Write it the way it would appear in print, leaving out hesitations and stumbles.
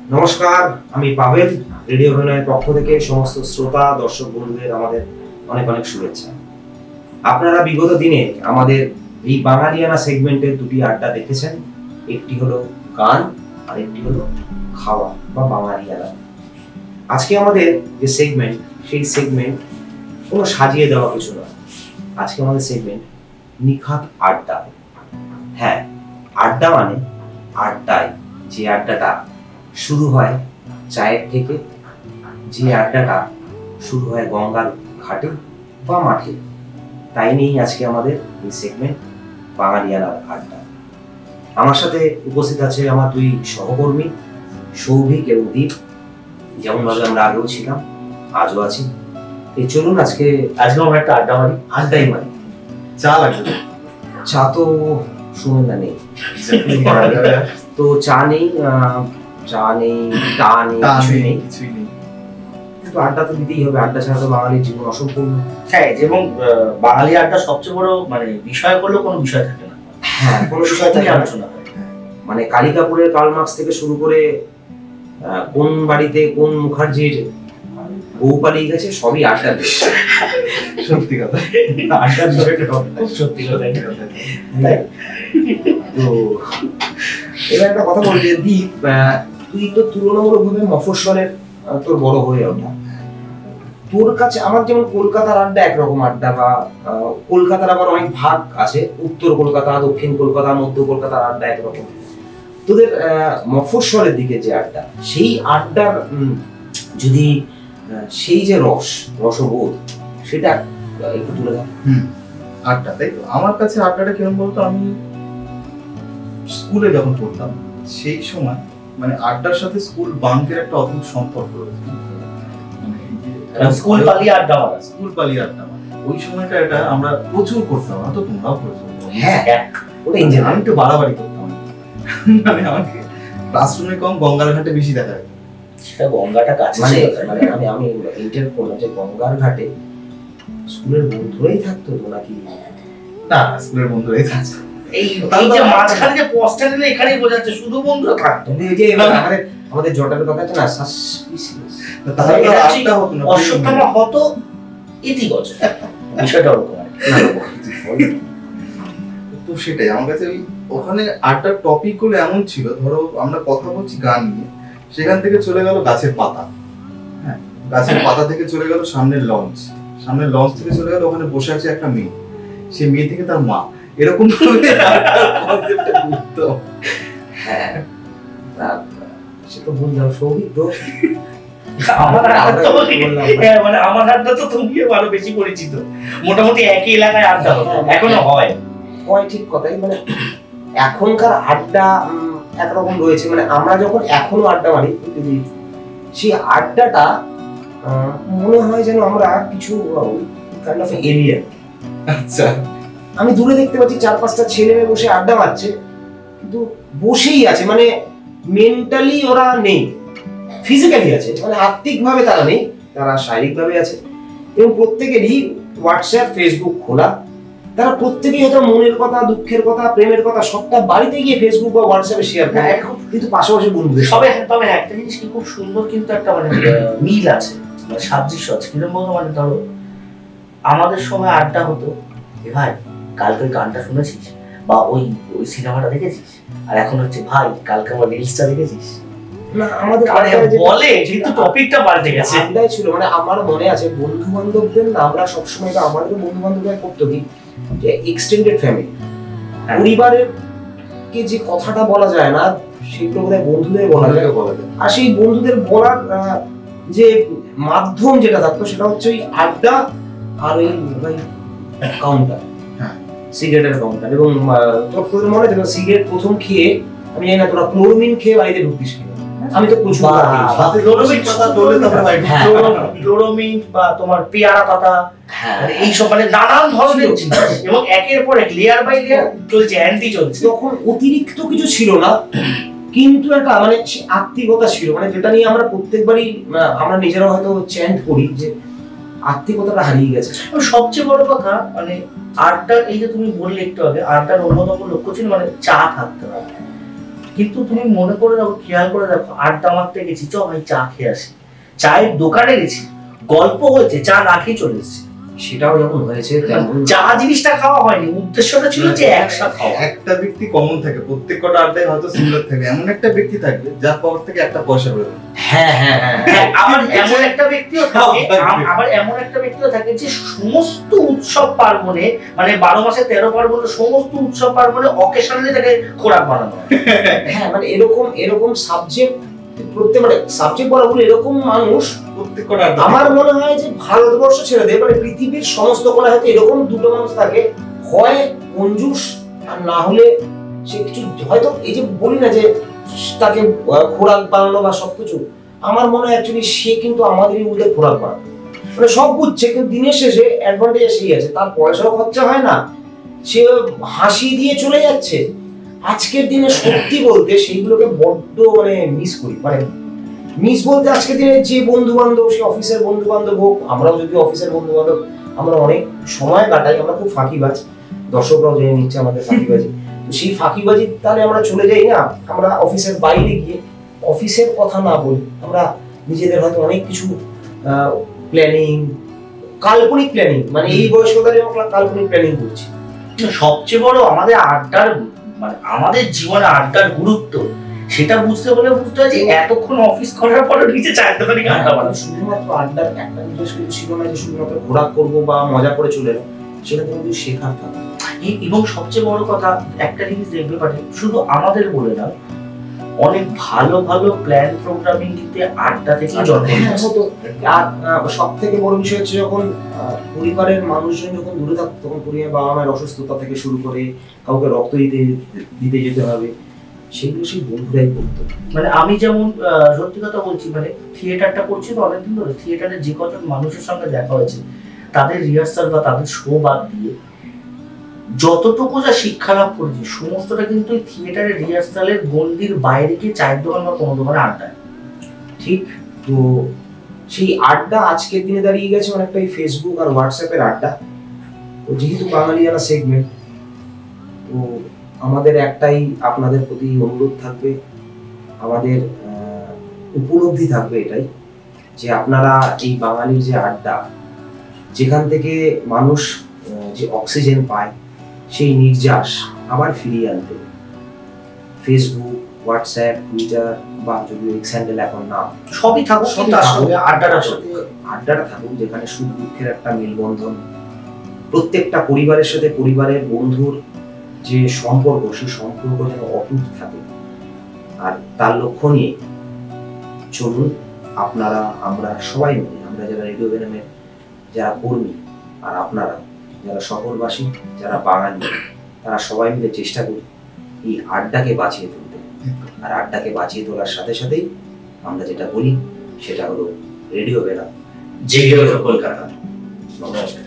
নমস্কার, আমি পাবেল। রেডিও অভিনয়ের পক্ষ থেকে সমস্ত শ্রোতা দর্শক বন্ধুদের আমাদের অনেক অনেক শুভেচ্ছা। আপনারা বিগত দিনে আমাদের এই বাঙালিয়ানা সেগমেন্টের দুটি আড্ডা দেখেছেন। একটি হলো গান আর একটি হলো খাওয়া বা বাঙালিয়ানা। আজকে আমাদের যে সেগমেন্ট, সেই সেগমেন্ট কোনো সাজিয়ে দেওয়া কিছু না। আজকে আমাদের সেগমেন্ট নিখাত আড্ডা। হ্যাঁ, আড্ডা মানে আড্ডায়, যে আড্ডাটা শুরু হয় চায়ের থেকে, যে আড্ডাটা শুরু হয় গঙ্গার ঘাটে বা মাঠে। তাই নিয়েই আজকে আমাদের এই সেগমেন্ট বাঙালিয়ানার আড্ডা। আমার সাথে উপস্থিত আছে আমার দুই সহকর্মী সৌভিক এবং দীপ। যেমনভাবে আমরা আগেও ছিলাম, আজও আছি। এই চলুন আজকে আমরা একটা আড্ডাই মারি। চা লাগবে? চা তো শুনুন না, নেই তো চা নেই, কিছুই নেই। কিন্তু আড্ডা তো দিতেই হবে, আড্ডা ছাড়া তো বাঙালির জীবন অসম্পূর্ণ। হ্যাঁ, এবং বাঙালি আড্ডা সবচেয়ে বড় বিষয় করলেও কোনো বিষয় থাকে না। হ্যাঁ, কোনো বিষয় থাকে আলোচনা হয়। মানে কালিকাপুরের কার্ল মার্কস থেকে শুরু করে কোন বাড়িতে কোন মুখার্জির বউ পালিয়ে গেছে, সবই আড্ডার বিষয়। সত্যি কথা, আড্ডার বিষয়টা খুব সত্যি কথা। তো এবার একটা কথা বলতে, দীপ, তুই তো তুলনামূলকভাবে মফস্বলের তোর বড় হয়ে ওঠা। তোর কাছে আমার যেমন কলকাতার আড্ডা একরকম আড্ডা, বা কলকাতার আবার অনেক ভাগ আছে, উত্তর কলকাতা, দক্ষিণ কলকাতা, মধ্য কলকাতার আড্ডা একরকম। তোদের মফস্বলের দিকে যে আড্ডা, সেই আড্ডার যদি সেই যে রসবোধ, সেটা একটু তুলে ধর। আড্ডা, তাই তো? আমার কাছে আড্ডাটা কেমন বলতো, আমি স্কুলে যখন পড়তাম সেই সময় আড্ডার সাথে স্কুল বাঙ্কের একটা অদ্ভুত সম্পর্ক রয়েছে। স্কুল পালিয়ে আড্ডা ওই সময়টা এটা আমরা প্রচুর করতাম। তো তোমরাও করেছো? হ্যাঁ, আমি একটু বাড়াবাড়ি করতাম। আমাকে ক্লাসরুমে কম, গঙ্গার ঘাটে বেশি দেখা যেত। সেটা গঙ্গাটা কাছে, আমি ইন্টার করলাম যে গঙ্গার ঘাটে স্কুলের বন্ধুরাই থাকতো তো নাকি? না, স্কুলের বন্ধুরাই থাকতো। এই যে মাঝখানে যে পোস্টার দিলে এখানেই বোঝাচ্ছে শুধু বন্ধুরা থাকতো। এই যে আমাদের জটার কথা আছে না, সাসপিসিয়াস, তাহলে আড্ডা হতো না, অশ্বত্থামা হতো ইতিগজ। বিষয়টা ওরকম। তো সেটাই আমার কাছে ওখানে আড্ডার টপিক গুলো এমন ছিল। ধরো আমরা কথা বলছি গান নিয়ে, সেখান থেকে চলে গেল গাছের পাতা। হ্যাঁ, গাছের পাতা থেকে চলে গেল সামনের লঞ্চ থেকে চলে গেল ওখানে বসে আছে একটা মেয়ে, সেই মেয়ে থেকে তার মা, এরকম হ্যাঁ, সে তো বললাম সৌভিক দোষ। আমার আড্ডা তো তুমি ভালো বেশি পরিচিত, মোটামুটি একই এলাকায় আড্ডা হতো, এখনো হয়। ঠিক কথাই। এখনকার আড্ডা একরকম রয়েছে। আমরা যখন এখনো আড্ডা মারি, সেই আড্ডাটা মনে হয় যেন আমরা কিছু কাইন্ড অফ এলিয়েন। আচ্ছা, আমি দূরে দেখতে পাচ্ছি 4-5টা ছেলে মেয়ে বসে আড্ডা মারছে, কিন্তু বসেই আছে, মেন্টালি ওরা নেই, ফিজিক্যালি আছে, আত্মিকভাবে তারা নেই, তারা শারীরিকভাবে আছে। এবং প্রত্যেকেরই হোয়াটসঅ্যাপ, ফেসবুক খোলা। তারা প্রত্যেকেই হয়তো মনের কথা, দুঃখের কথা, প্রেমের কথা সবটা বাড়িতে গিয়ে ফেসবুক বা হোয়াটসঅ্যাপে শেয়ার করে, কিন্তু পাশাপাশি বন্ধুদের। তবে একটা জিনিস কি খুব সুন্দর, কিন্তু একটা মিল আছে, সাদৃশ্য আছে। কিরকম বলতো, ধরো আমাদের সময় আড্ডা হতো, ভাই কালকে গানটা শুনেছিস, বা ওই সিনেমাটা দেখেছিস, আর এখন হচ্ছে ভাই কালকে আমার রিলসটা দেখেছিস। না, আমাদের বলে কিন্তু টপিকটা পাল্টে গেছে। আড্ডাই ছিল, আমার মনে আছে বন্ধু বান্ধবদের, আমরা সবসময়, আমাদের বন্ধু বান্ধবরা করতো কি, যে এক্সটেন্ডেড ফ্যামিলি, পরিবারের কে যে কথাটা বলা যায় না, সেগুলো বোধহয় বন্ধুদের বলা যায়। আর সেই বন্ধুদের বলার যে মাধ্যম যেটা থাকতো, সেটা হচ্ছে ওই আড্ডা আর ওই কাউন্টার, সিগারেটের কাউন্টার। এবং তোর মনে আছে সিগারেট প্রথম খেয়ে, আমি জানি না তোরা ক্লোরোমিন খেয়ে বাড়িতে ঢুকতিস কিনা, আমি তো প্রচুর ক্লোরোমিন বা তোমার পেয়ারা পাতা, এইসব নানান ধরনের জিনিস, এবং একের পর এক লেয়ার বাই লেয়ার চলছে, অ্যান্টি চলছে। তখন অতিরিক্ত কিছু ছিল না, কিন্তু একটা আত্মিকতা ছিল, যেটা নিয়ে আমরা প্রত্যেকবারই আমরা নিজেরা হয়তো চ্যান্ট করি, যে আত্মিকতাটা হারিয়ে গেছে। সবচেয়ে বড় কথা আড্ডা, এই যে তুমি বললে একটু আগে, আড্ডার অন্যতম লক্ষ্য ছিল চা থাকতে হবে। কিন্তু তুমি মনে করে দেখো, খেয়াল করে দেখো, আড্ডা মারতে গেছি, চ ভাই চা খেয়ে আসি, চায়ের দোকানে গেছি, গল্প হয়েছে, চা না খেয়ে চলে এসেছি। সেটাও যখন হয়েছে তেমন চা জিনিসটা খাওয়া হয়নি, উদ্দেশ্যটা ছিল যে একসাথে খাওয়া। একটা ব্যক্তি কমন থাকে, প্রত্যেক কটা আড্ডায় হয়তো সিমিলার থাকে, এমন একটা ব্যক্তি থাকবে যার পকেট থেকে একটা পয়সা বেরোবে। হ্যাঁ হ্যাঁ হ্যাঁ হ্যাঁ, আবার এমন একটা ব্যক্তিও থাকে যে সমস্ত উৎসব পার্বণে, মানে 12 মাসে 13 পার্বণে, সমস্ত উৎসব পার্বণে অকেশনালি তাকে খোরাক বানানো হয়। হ্যাঁ, মানে এরকম সাবজেক্ট প্রত্যেক, মানে সাবজেক্ট বরাবর এরকম মানুষ প্রত্যেক কটা আড্ডা আমার মনে হয় যে ভারতবর্ষ ছেড়ে দেয়, মানে পৃথিবীর সমস্ত কোণায় হয়তো এরকম দুটো মানুষ থাকে, হয় কঞ্জুস আর না হলে সে কিছু হয়তো, এই যে বলি না যে তাকে খোরাক বানানো বা সবকিছু, আমার মনে হয় অ্যাকচুয়ালি সে কিন্তু আমাদেরই উল্টে খোরাক বানানো, মানে সব বুঝছে কিন্তু দিনের শেষে অ্যাডভান্টেজ সেই আছে, তার পয়সাও খরচা হয় না, সে হাসি দিয়ে চলে যাচ্ছে। আজকের দিনে সত্যি বলতে সেইগুলোকে বড্ড মানে মিস করি, মানে মিস বলতে আজকের দিনে যে বন্ধু বান্ধব, সে অফিসের বন্ধু বান্ধব হোক, আমরাও যদি অফিসের বন্ধু বান্ধব, আমরা অনেক সময় কাটাই, আমরা খুব ফাঁকিবাজ, দর্শকরাও জেনে নিচ্ছে আমাদের ফাঁকিবাজি। তো সেই ফাঁকিবাজি তাহলে আমরা চলে যাই না, আমরা অফিসের বাইরে গিয়ে অফিসের কথা না বলি, আমরা নিজেদের হয়তো অনেক কিছু প্ল্যানিং, কাল্পনিক প্ল্যানিং, মানে এই বয়স্কতারে আমরা কাল্পনিক প্ল্যানিং করছি। সবচেয়ে বড় আমাদের আড্ডার, মানে আমাদের জীবনে আড্ডার গুরুত্ব, সেটা বুঝতে হলে বুঝতে হয় যে এতক্ষণ অফিস করার পরে নিচে চায়ের দোকানে আড্ডা মারা। শুধুমাত্র আড্ডার একটা নিজস্ব ছিল না যে শুধুমাত্র ঘোরা করবো বা মজা করে চলে এলো, সেটা কিন্তু শেখার থাকে। এবং সবচেয়ে বড় কথা, একটা জিনিস দেখতে পারি, শুধু আমাদের বলে না, অনেক ভালো ভালো প্ল্যান প্রোগ্রামিং দিতে আড্ডা থেকে জন্ম নিয়েছে। আর সব থেকে বড় বিষয় হচ্ছে যখন পরিবারের মানুষজন যখন দূরে থাকতো, তখন পরিবার বাবা মায়ের অসুস্থতা থেকে শুরু করে কাউকে রক্ত দিতে যেতে হবে, সেগুলো সেই বন্ধুরাই করতো। মানে আমি যেমন সত্যি কথা বলছি, মানে থিয়েটারটা করছি তো অনেকদিন ধরে, থিয়েটারে যে কজন মানুষের সঙ্গে দেখা হয়েছে, তাদের রিহার্সাল বা তাদের শো বাদ দিয়ে যতটুকু যা শিক্ষা লাভ করেছি, সমস্তটা কিন্তু থিয়েটারের রিহার্সালের গণ্ডির বাইরে গিয়ে চায়ের দোকান বা কোনো দোকানে আড্ডায়। ঠিক, তো সেই আড্ডা আজকের দিনে দাঁড়িয়ে গেছে অনেকটা এই ফেসবুক আর হোয়াটসঅ্যাপের আড্ডা। তো যেহেতু বাঙালিয়ানা সেগমেন্ট, তো আমাদের একটাই আপনাদের প্রতি অনুরোধ থাকবে, আমাদের উপলব্ধি থাকবে এটাই, যে আপনারা এই বাঙালির যে আড্ডা, যেখান থেকে মানুষ যে অক্সিজেন পায়, সেই নির্যাস আবার ফিরিয়ে আনতে ফেসবুক, হোয়াটসঅ্যাপ, টুইটার বা যদি এক্স হ্যান্ডেল এখন নাম, সবই থাকুক, তার সঙ্গে আড্ডাটা থাকুক, যেখানে সুখ দুঃখের একটা মেলবন্ধন, প্রত্যেকটা পরিবারের সাথে পরিবারের বন্ধুর যে সম্পর্ক, সেই সম্পর্ক যেন অটুট থাকে। আর তার লক্ষ্য নিয়ে চলুন আপনারা, আমরা সবাই মিলে, আমরা যারা রেডিও ভেনমের যারা কর্মী আর আপনারা যারা শহরবাসী, যারা বাঙালি, তারা সবাই মিলে চেষ্টা করি এই আড্ডাকে বাঁচিয়ে তুলতে। আর আড্ডাকে বাঁচিয়ে তোলার সাথে সাথেই আমরা যেটা বলি সেটা হলো রেডিও ভেনম, জেগে ওঠো কলকাতা। নমস্কার।